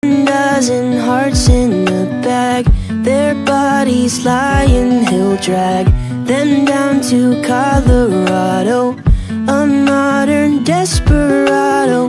dozen hearts in the bag, their bodies lying, he'll drag them down to Colorado, a modern desperado.